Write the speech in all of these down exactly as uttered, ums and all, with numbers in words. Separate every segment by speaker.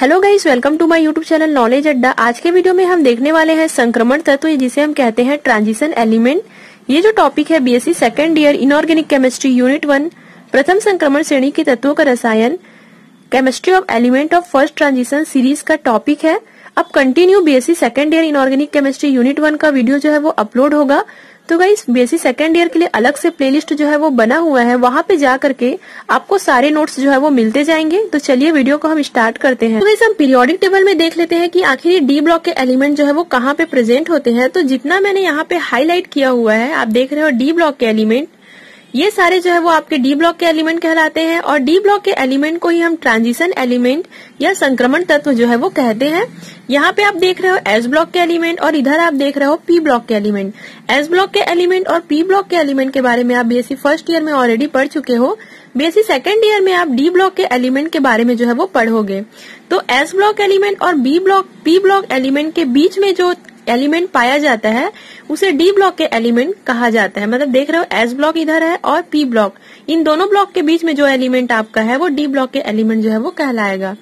Speaker 1: Hello guys, welcome to my YouTube channel knowledge Adda. आज के video में हम देखने वाले हैं संक्रमण तत्व, जिसे हम कहते हैं ट्रांजिशन एलिमेंट। ये जो टॉपिक है BSc second year inorganic chemistry unit one प्रथम संक्रमण श्रेणी के तत्वों का रसायन chemistry of element of first transition series का टॉपिक है। अब continue BSc second year inorganic chemistry unit one का वीडियो जो है वो अपलोड होगा। तो गाइस, बीएससी सेकेंड ईयर के लिए अलग से प्लेलिस्ट जो है वो बना हुआ है, वहां पे जा करके आपको सारे नोट्स जो है वो मिलते जाएंगे। तो चलिए वीडियो को हम स्टार्ट करते हैं। तो गाइस, हम पीरियोडिक टेबल में देख लेते हैं कि आखिर डी ब्लॉक के एलिमेंट जो है वो कहाँ पे प्रेजेंट होते हैं। तो जितना मैंने यहाँ पे हाईलाइट किया हुआ है, आप देख रहे हो डी ब्लॉक के एलिमेंट, ये सारे जो है वो आपके डी ब्लॉक के एलिमेंट कहलाते हैं। और डी ब्लॉक के एलिमेंट को ही हम ट्रांजिशन एलिमेंट या संक्रमण तत्व जो है वो कहते हैं। यहाँ पे आप देख रहे हो एस ब्लॉक के एलिमेंट और इधर आप देख रहे हो पी ब्लॉक के एलिमेंट। एस ब्लॉक के एलिमेंट और पी ब्लॉक के एलिमेंट के बारे में आप बीएससी फर्स्ट ईयर में ऑलरेडी पढ़ चुके हो। बीएससी सेकेंड ईयर में आप डी ब्लॉक के एलिमेंट के बारे में जो है वो पढ़ोगे। तो एस ब्लॉक एलिमेंट और B block P block element के बीच में जो एलिमेंट पाया जाता है उसे डी ब्लॉक के एलिमेंट कहा जाता है। मतलब देख रहे हो एस ब्लॉक इधर है और पी ब्लॉक, इन दोनों ब्लॉक के बीच में जो एलिमेंट आपका है वो डी ब्लॉक के एलिमेंट जो है वो कहलाएगा।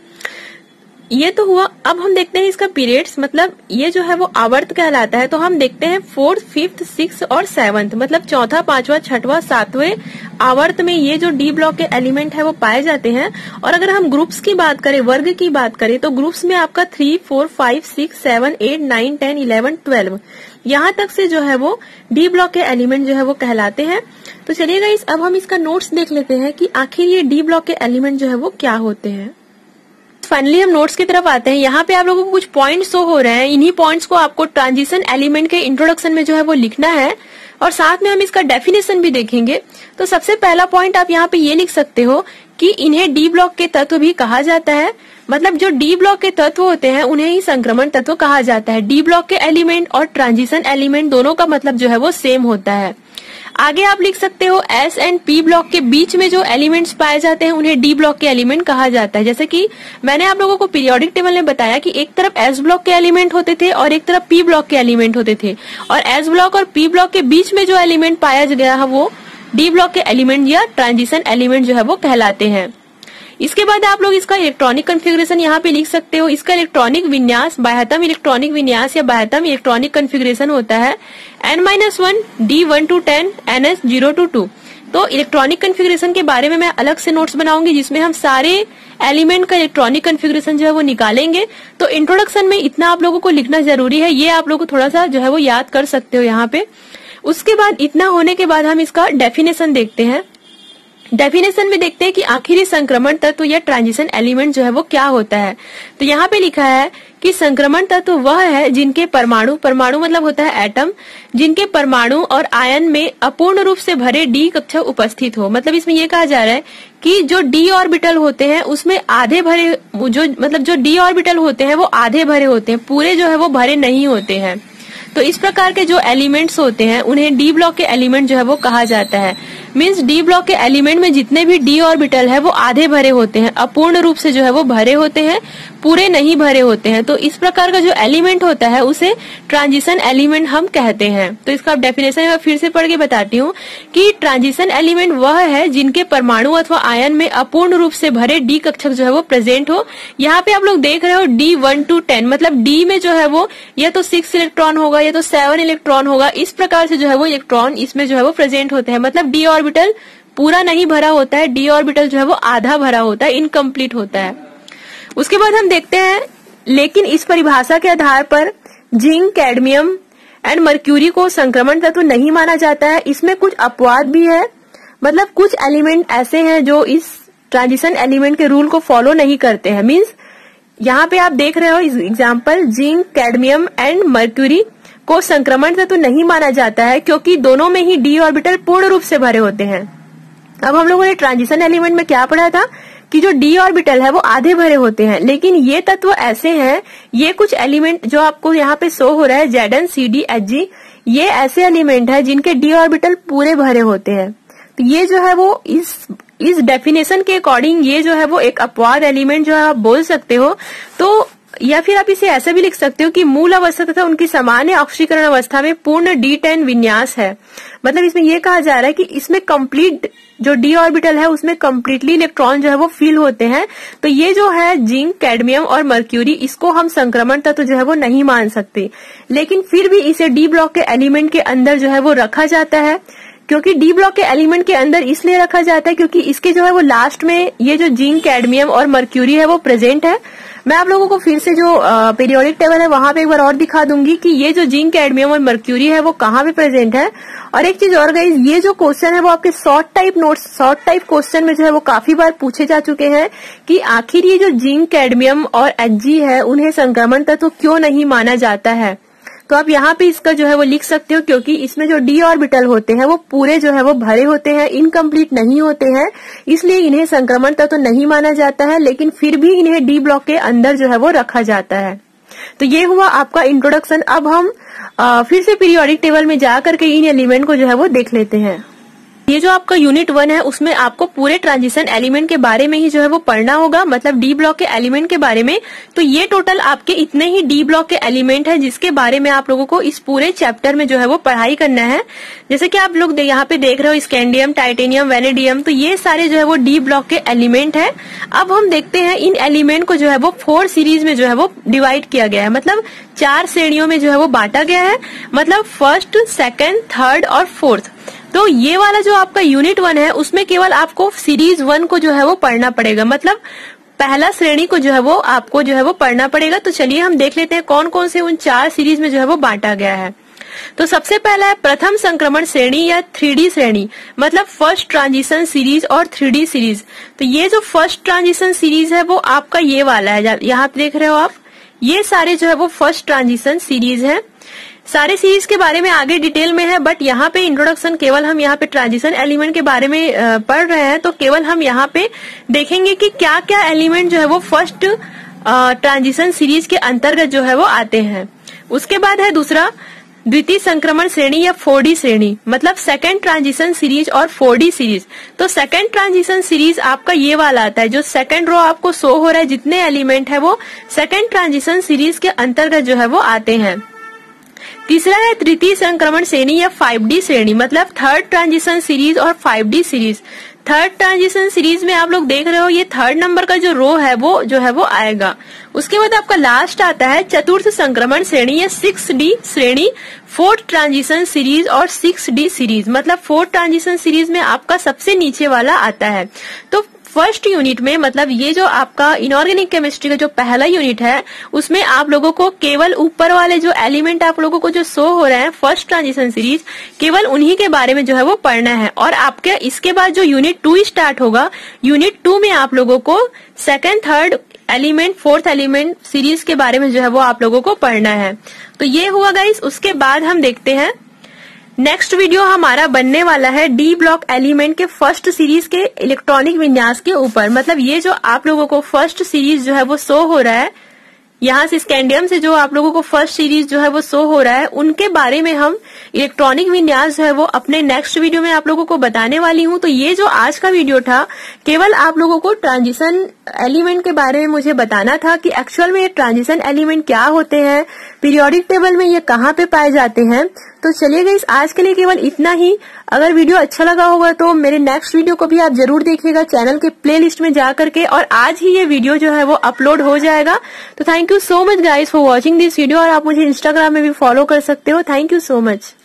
Speaker 1: ये तो हुआ। अब हम देखते हैं इसका पीरियड्स, मतलब ये जो है वो आवर्त कहलाता है। तो हम देखते हैं फोर्थ, फिफ्थ, सिक्स और सेवंथ, मतलब चौथा, पांचवा, छठवा, सातवें आवर्त में ये जो डी ब्लॉक के एलिमेंट है वो पाए जाते हैं। और अगर हम ग्रुप्स की बात करें, वर्ग की बात करें, तो ग्रुप्स में आपका three, four, five, six, seven, eight, nine, ten, eleven, twelve, यहाँ तक से जो है वो डी ब्लॉक के एलिमेंट जो है वो कहलाते हैं। तो चलिए गाइस, अब हम इसका नोट्स देख लेते हैं कि आखिर ये डी ब्लॉक के एलिमेंट जो है वो क्या होते हैं। फाइनली हम नोट्स की तरफ आते हैं। यहाँ पे आप लोगों को कुछ पॉइंट्स शो हो रहे हैं। इन्हीं पॉइंट्स को आपको ट्रांजिशन एलिमेंट के इंट्रोडक्शन में जो है वो लिखना है और साथ में हम इसका डेफिनेशन भी देखेंगे। तो सबसे पहला पॉइंट आप यहाँ पे ये लिख सकते हो कि इन्हें डी ब्लॉक के तत्व भी कहा जाता है। मतलब जो डी ब्लॉक के तत्व होते हैं उन्हें ही संक्रमण तत्व कहा जाता है। डी ब्लॉक के एलिमेंट और ट्रांजिशन एलिमेंट दोनों का मतलब जो है वो सेम होता है। आगे आप लिख सकते हो एस एंड पी ब्लॉक के बीच में जो एलिमेंट्स पाए जाते हैं उन्हें डी ब्लॉक के एलिमेंट कहा जाता है। जैसे कि मैंने आप लोगों को पीरियोडिक टेबल में बताया कि एक तरफ एस ब्लॉक के एलिमेंट होते थे और एक तरफ पी ब्लॉक के एलिमेंट होते थे, और एस ब्लॉक और पी ब्लॉक के बीच में जो एलिमेंट पाया गया है वो डी ब्लॉक के एलिमेंट या ट्रांजिशन एलिमेंट जो है वो कहलाते हैं। इसके बाद आप लोग इसका इलेक्ट्रॉनिक कॉन्फ़िगरेशन यहाँ पे लिख सकते हो। इसका इलेक्ट्रॉनिक विन्यास बाह्यतम इलेक्ट्रॉनिक विन्यास या बाह्यतम इलेक्ट्रॉनिक कॉन्फ़िगरेशन होता है N minus one D one two ten N S zero two two. तो इलेक्ट्रॉनिक कॉन्फ़िगरेशन के बारे में मैं अलग से नोट्स बनाऊंगी जिसमें हम सारे एलिमेंट का इलेक्ट्रॉनिक कॉन्फ़िगरेशन जो है वो निकालेंगे। तो इंट्रोडक्शन में इतना आप लोगों को लिखना जरूरी है, ये आप लोगों को थोड़ा सा जो है वो याद कर सकते हो यहाँ पे। उसके बाद इतना होने के बाद हम इसका डेफिनेशन देखते हैं। डेफिनेशन में देखते हैं कि आखिरी संक्रमण तत्व या ट्रांजिशन एलिमेंट जो है वो क्या होता है। तो यहाँ पे लिखा है कि संक्रमण तत्व वह है जिनके परमाणु, परमाणु मतलब होता है एटम, जिनके परमाणु और आयन में अपूर्ण रूप से भरे डी कक्षक उपस्थित हो। मतलब इसमें ये कहा जा रहा है कि जो डी ऑर्बिटल होते हैं उसमें आधे भरे, जो मतलब जो डी ऑर्बिटल होते हैं वो आधे भरे होते हैं, पूरे जो है वो भरे नहीं होते हैं। तो इस प्रकार के जो एलिमेंट्स होते हैं उन्हें डी ब्लॉक के एलिमेंट जो है वो कहा जाता है। मींस डी ब्लॉक के एलिमेंट में जितने भी डी ऑर्बिटल है वो आधे भरे होते हैं, अपूर्ण रूप से जो है वो भरे होते हैं, पूरे नहीं भरे होते हैं। तो इस प्रकार का जो एलिमेंट होता है उसे ट्रांजिशन एलिमेंट हम कहते हैं। तो इसका डेफिनेशन मैं फिर से पढ़ के बताती हूँ कि ट्रांजिशन एलिमेंट वह है जिनके परमाणु अथवा आयन में अपूर्ण रूप से भरे डी कक्षक जो है वो प्रेजेंट हो। यहाँ पे आप लोग देख रहे हो डी वन टू टेन, मतलब डी में जो है वो या तो सिक्स इलेक्ट्रॉन होगा या तो सेवन इलेक्ट्रॉन होगा। इस प्रकार से जो है वो इलेक्ट्रॉन इसमें जो है वो प्रेजेंट होते हैं। मतलब डी ऑर्बिटल पूरा नहीं भरा होता है, डी ऑर्बिटल जो है वो आधा भरा होता है, इनकम्प्लीट होता है। उसके बाद हम देखते हैं, लेकिन इस परिभाषा के आधार पर जिंक, कैडमियम एंड मर्क्यूरी को संक्रमण तत्व नहीं माना जाता है। इसमें कुछ अपवाद भी है, मतलब कुछ एलिमेंट ऐसे हैं जो इस ट्रांजिशन एलिमेंट के रूल को फॉलो नहीं करते हैं। मीन्स यहाँ पे आप देख रहे हो example, zinc, cadmium and mercury को संक्रमण तत्व नहीं माना जाता है क्योंकि दोनों में ही डी ऑर्बिटल पूर्ण रूप से भरे होते हैं। अब हम लोगों ने ट्रांजिशन एलिमेंट में क्या पढ़ा था कि जो डी ऑर्बिटल है वो आधे भरे होते हैं, लेकिन ये तत्व ऐसे हैं, ये कुछ एलिमेंट जो आपको यहाँ पे शो हो रहा है Z N C D H G, ये ऐसे एलिमेंट है जिनके डी ऑर्बिटल पूरे भरे होते हैं। तो ये जो है वो इस इस डेफिनेशन के अकॉर्डिंग ये जो है वो एक अपवाद एलिमेंट जो है आप बोल सकते हो। तो या फिर आप इसे ऐसे भी लिख सकते हो कि मूल अवस्था तथा उनकी सामान्य ऑक्सीकरण अवस्था में पूर्ण डी टेन विन्यास है। मतलब इसमें यह कहा जा रहा है कि इसमें कंप्लीट जो डी ऑर्बिटल है उसमें कंप्लीटली इलेक्ट्रॉन जो है वो फिल होते हैं। तो ये जो है जिंक, कैडमियम और मर्क्यूरी, इसको हम संक्रमण तत्व जो है वो नहीं मान सकते, लेकिन फिर भी इसे डी ब्लॉक के एलिमेंट के अंदर जो है वो रखा जाता है। क्योंकि डी ब्लॉक के एलिमेंट के अंदर इसलिए रखा जाता है क्योंकि इसके जो है वो लास्ट में ये जो जिंक, कैडमियम और मर्क्यूरी है वो प्रेजेंट है। मैं आप लोगों को फिर से जो पीरियोडिक टेबल है वहां पे एक बार और दिखा दूंगी कि ये जो जिंक, कैडमियम और मर्क्यूरी है वो कहाँ पे प्रेजेंट है। और एक चीज और गाइस, ये जो क्वेश्चन है वो आपके short type notes, short type question में जो है वो काफी बार पूछे जा चुके हैं कि आखिर ये जो जिंक, कैडमियम और एच जी है उन्हें संक्रमण तत्व तो क्यों नहीं माना जाता है। तो आप यहाँ पे इसका जो है वो लिख सकते हो, क्योंकि इसमें जो डी ऑर्बिटल होते हैं वो पूरे जो है वो भरे होते हैं, इनकम्प्लीट नहीं होते हैं, इसलिए इन्हें संक्रमण तत्व तो नहीं माना जाता है, लेकिन फिर भी इन्हें डी ब्लॉक के अंदर जो है वो रखा जाता है। तो ये हुआ आपका इंट्रोडक्शन। अब हम आ, फिर से पीरियोडिक टेबल में जा करके इन एलिमेंट को जो है वो देख लेते हैं। ये जो आपका यूनिट वन है उसमें आपको पूरे ट्रांजिशन एलिमेंट के बारे में ही जो है वो पढ़ना होगा, मतलब डी ब्लॉक के एलिमेंट के बारे में। तो ये टोटल आपके इतने ही डी ब्लॉक के एलिमेंट है जिसके बारे में आप लोगों को इस पूरे चैप्टर में जो है वो पढ़ाई करना है। जैसे कि आप लोग यहाँ पे देख रहे हो स्कैंडियम, टाइटेनियम, वेनेडियम, तो ये सारे जो है वो डी ब्लॉक के एलिमेंट है। अब हम देखते हैं इन एलिमेंट को जो है वो फोर सीरीज में जो है वो डिवाइड किया गया है, मतलब चार श्रेणियों में जो है वो बांटा गया है, मतलब फर्स्ट, सेकेंड, थर्ड और फोर्थ। तो ये वाला जो आपका यूनिट वन है उसमें केवल आपको सीरीज वन को जो है वो पढ़ना पड़ेगा, मतलब पहला श्रेणी को जो है वो आपको जो है वो पढ़ना पड़ेगा। तो चलिए हम देख लेते हैं कौन कौन से उन चार सीरीज में जो है वो बांटा गया है। तो सबसे पहला है प्रथम संक्रमण श्रेणी या थ्री डी श्रेणी, मतलब फर्स्ट ट्रांजिशन सीरीज और थ्री डी सीरीज। तो ये जो फर्स्ट ट्रांजिशन सीरीज है वो आपका ये वाला है, यहाँ पे देख रहे हो आप, ये सारे जो है वो फर्स्ट ट्रांजिशन सीरीज है। सारे सीरीज के बारे में आगे डिटेल में है, बट यहाँ पे इंट्रोडक्शन केवल हम यहाँ पे ट्रांजिशन एलिमेंट के बारे में पढ़ रहे हैं। तो केवल हम यहाँ पे देखेंगे कि क्या क्या एलिमेंट जो है वो फर्स्ट ट्रांजिशन सीरीज के अंतर्गत जो है वो आते हैं। उसके बाद है दूसरा द्वितीय संक्रमण श्रेणी या फोर डी श्रेणी, मतलब सेकंड ट्रांजिशन सीरीज और फोर डी सीरीज। तो सेकंड ट्रांजिशन सीरीज आपका ये वाला आता है, जो सेकंड रो आपको शो हो रहा है, जितने एलिमेंट है वो सेकंड ट्रांजिशन सीरीज के अंतर्गत जो है वो आते हैं। तीसरा है तृतीय संक्रमण श्रेणी या फाइव डी श्रेणी, मतलब थर्ड ट्रांजिशन सीरीज और five D series. Third transition series में आप लोग देख रहे हो ये थर्ड नंबर का जो रो है वो जो है वो आएगा। उसके बाद आपका लास्ट आता है चतुर्थ संक्रमण श्रेणी या सिक्स डी श्रेणी, फोर्थ ट्रांजिशन सीरीज और सिक्स डी सीरीज, मतलब फोर्थ ट्रांजिशन सीरीज में आपका सबसे नीचे वाला आता है। तो फर्स्ट यूनिट में, मतलब ये जो आपका इनऑर्गेनिक केमिस्ट्री का जो पहला यूनिट है उसमें आप लोगों को केवल ऊपर वाले जो एलिमेंट आप लोगों को जो शो हो रहे हैं फर्स्ट ट्रांजिशन सीरीज, केवल उन्हीं के बारे में जो है वो पढ़ना है। और आपके इसके बाद जो यूनिट टू स्टार्ट होगा, यूनिट टू में आप लोगों को second, third element, fourth element series के बारे में जो है वो आप लोगों को पढ़ना है। तो ये हुआ गाइस। उसके बाद हम देखते हैं नेक्स्ट वीडियो हमारा बनने वाला है डी ब्लॉक एलिमेंट के फर्स्ट सीरीज के इलेक्ट्रॉनिक विन्यास के ऊपर, मतलब ये जो आप लोगों को फर्स्ट सीरीज जो है वो शो हो रहा है, यहाँ से स्कैंडियम से जो आप लोगों को फर्स्ट सीरीज जो है वो शो हो रहा है, उनके बारे में हम इलेक्ट्रॉनिक विन्यास जो है वो अपने नेक्स्ट वीडियो में आप लोगों को बताने वाली हूँ। तो ये जो आज का वीडियो था केवल आप लोगों को ट्रांजिशन एलिमेंट के बारे में मुझे बताना था कि एक्चुअल में ये ट्रांजिशन एलिमेंट क्या होते हैं, पीरियोडिक टेबल में ये कहाँ पे पाए जाते हैं। तो चलिए गाइस, आज के लिए केवल इतना ही। अगर वीडियो अच्छा लगा होगा तो मेरे नेक्स्ट वीडियो को भी आप जरूर देखिएगा चैनल के प्लेलिस्ट में जा करके, और आज ही ये वीडियो जो है वो अपलोड हो जाएगा। तो thank you so much guys for watching this video, और आप मुझे इंस्टाग्राम में भी फॉलो कर सकते हो। Thank you so much.